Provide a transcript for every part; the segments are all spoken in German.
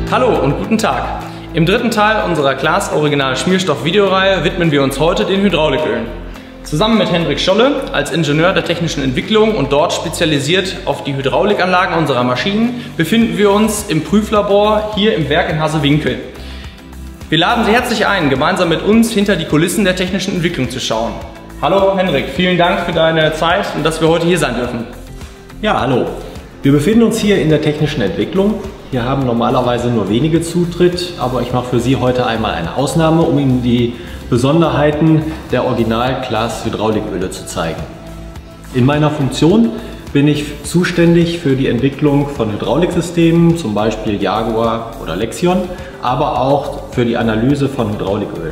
Hallo und guten Tag. Im dritten Teil unserer Claas Original Schmierstoff-Videoreihe widmen wir uns heute den Hydraulikölen. Zusammen mit Hendrik Scholle als Ingenieur der technischen Entwicklung und dort spezialisiert auf die Hydraulikanlagen unserer Maschinen befinden wir uns im Prüflabor hier im Werk in Hasewinkel. Wir laden Sie herzlich ein, gemeinsam mit uns hinter die Kulissen der technischen Entwicklung zu schauen. Hallo Hendrik, vielen Dank für deine Zeit und dass wir heute hier sein dürfen. Ja, hallo. Wir befinden uns hier in der technischen Entwicklung. Hier haben normalerweise nur wenige Zutritt, aber ich mache für Sie heute einmal eine Ausnahme, um Ihnen die Besonderheiten der Original-Claas Hydrauliköle zu zeigen. In meiner Funktion bin ich zuständig für die Entwicklung von Hydrauliksystemen, zum Beispiel Jaguar oder Lexion, aber auch für die Analyse von Hydraulikölen.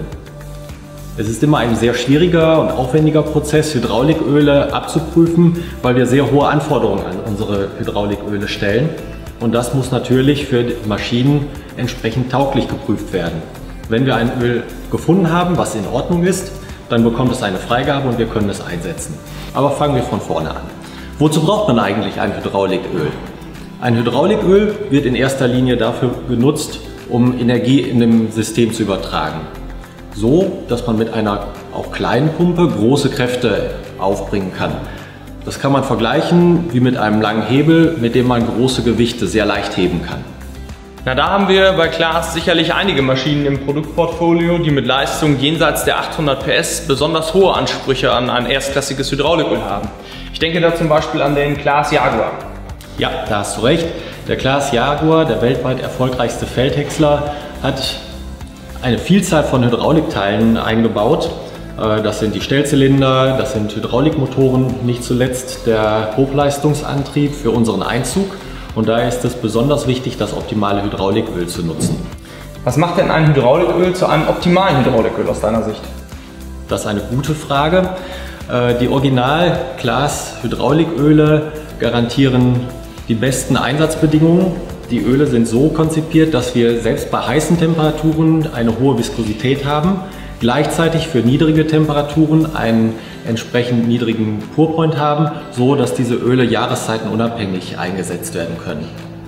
Es ist immer ein sehr schwieriger und aufwendiger Prozess, Hydrauliköle abzuprüfen, weil wir sehr hohe Anforderungen an unsere Hydrauliköle stellen. Und das muss natürlich für Maschinen entsprechend tauglich geprüft werden. Wenn wir ein Öl gefunden haben, was in Ordnung ist, dann bekommt es eine Freigabe und wir können es einsetzen. Aber fangen wir von vorne an. Wozu braucht man eigentlich ein Hydrauliköl? Ein Hydrauliköl wird in erster Linie dafür genutzt, um Energie in dem System zu übertragen. So, dass man mit einer auch kleinen Pumpe große Kräfte aufbringen kann. Das kann man vergleichen wie mit einem langen Hebel, mit dem man große Gewichte sehr leicht heben kann. Na, da haben wir bei Claas sicherlich einige Maschinen im Produktportfolio, die mit Leistung jenseits der 800 PS besonders hohe Ansprüche an ein erstklassiges Hydrauliköl haben. Ich denke da zum Beispiel an den Claas Jaguar. Ja, da hast du recht. Der Claas Jaguar, der weltweit erfolgreichste Feldhäcksler, hat eine Vielzahl von Hydraulikteilen eingebaut. Das sind die Stellzylinder, das sind Hydraulikmotoren, nicht zuletzt der Hochleistungsantrieb für unseren Einzug. Und daher ist es besonders wichtig, das optimale Hydrauliköl zu nutzen. Was macht denn ein Hydrauliköl zu einem optimalen Hydrauliköl aus deiner Sicht? Das ist eine gute Frage. Die Original-Claas Hydrauliköle garantieren die besten Einsatzbedingungen. Die Öle sind so konzipiert, dass wir selbst bei heißen Temperaturen eine hohe Viskosität haben, gleichzeitig für niedrige Temperaturen einen entsprechend niedrigen Pourpoint haben, so dass diese Öle jahreszeitenunabhängig eingesetzt werden können.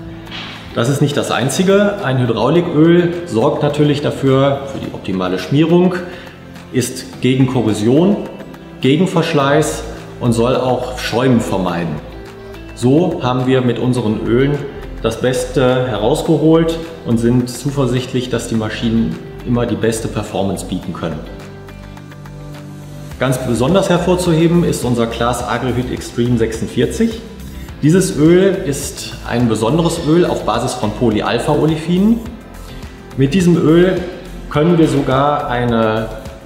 Das ist nicht das Einzige. Ein Hydrauliköl sorgt natürlich dafür, für die optimale Schmierung, ist gegen Korrosion, gegen Verschleiß und soll auch Schäumen vermeiden. So haben wir mit unseren Ölen das Beste herausgeholt und sind zuversichtlich, dass die Maschinen immer die beste Performance bieten können. Ganz besonders hervorzuheben ist unser Claas Agrihyd Extreme 46. Dieses Öl ist ein besonderes Öl auf Basis von Polyalpha-Olefinen. Mit diesem Öl können wir sogar eine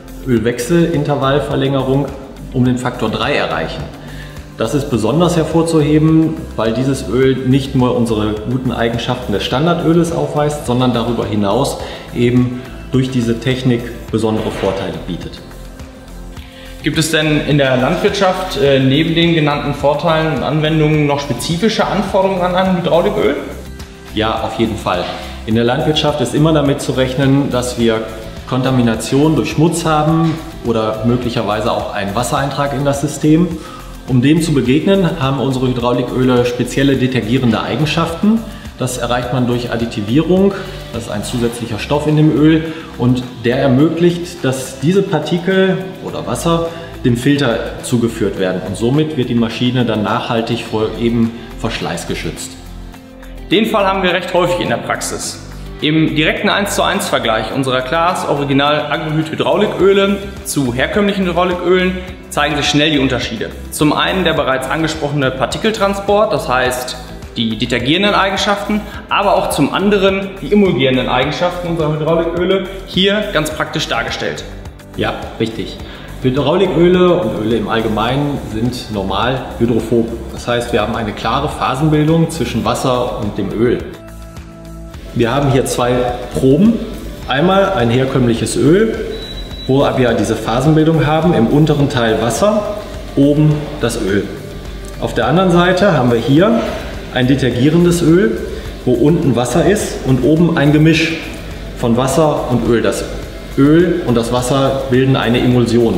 Ölwechselintervallverlängerung um den Faktor 3 erreichen. Das ist besonders hervorzuheben, weil dieses Öl nicht nur unsere guten Eigenschaften des Standardöles aufweist, sondern darüber hinaus eben durch diese Technik besondere Vorteile bietet. Gibt es denn in der Landwirtschaft neben den genannten Vorteilen und Anwendungen noch spezifische Anforderungen an ein Hydrauliköl? Ja, auf jeden Fall. In der Landwirtschaft ist immer damit zu rechnen, dass wir Kontamination durch Schmutz haben oder möglicherweise auch einen Wassereintrag in das System. Um dem zu begegnen, haben unsere Hydrauliköle spezielle detergierende Eigenschaften. Das erreicht man durch Additivierung, das ist ein zusätzlicher Stoff in dem Öl und der ermöglicht, dass diese Partikel oder Wasser dem Filter zugeführt werden und somit wird die Maschine dann nachhaltig vor eben Verschleiß geschützt. Den Fall haben wir recht häufig in der Praxis. Im direkten 1:1 Vergleich unserer Claas Original Agrihyd Hydrauliköle zu herkömmlichen Hydraulikölen zeigen sich schnell die Unterschiede. Zum einen der bereits angesprochene Partikeltransport, das heißt die detergierenden Eigenschaften, aber auch zum anderen die emulgierenden Eigenschaften unserer Hydrauliköle, hier ganz praktisch dargestellt. Ja, richtig. Hydrauliköle und Öle im Allgemeinen sind normal hydrophob. Das heißt, wir haben eine klare Phasenbildung zwischen Wasser und dem Öl. Wir haben hier zwei Proben. Einmal ein herkömmliches Öl, wo wir diese Phasenbildung haben, im unteren Teil Wasser, oben das Öl. Auf der anderen Seite haben wir hier ein detergierendes Öl, wo unten Wasser ist und oben ein Gemisch von Wasser und Öl. Das Öl und das Wasser bilden eine Emulsion.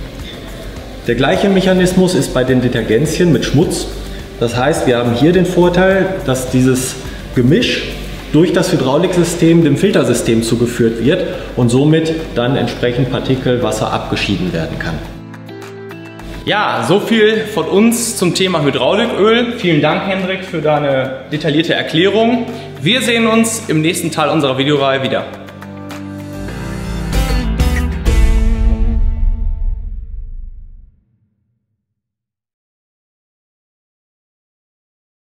Der gleiche Mechanismus ist bei den Detergenzien mit Schmutz. Das heißt, wir haben hier den Vorteil, dass dieses Gemisch durch das Hydrauliksystem dem Filtersystem zugeführt wird und somit dann entsprechend Partikel, Wasser abgeschieden werden kann. Ja, so viel von uns zum Thema Hydrauliköl. Vielen Dank, Hendrik, für deine detaillierte Erklärung. Wir sehen uns im nächsten Teil unserer Videoreihe wieder.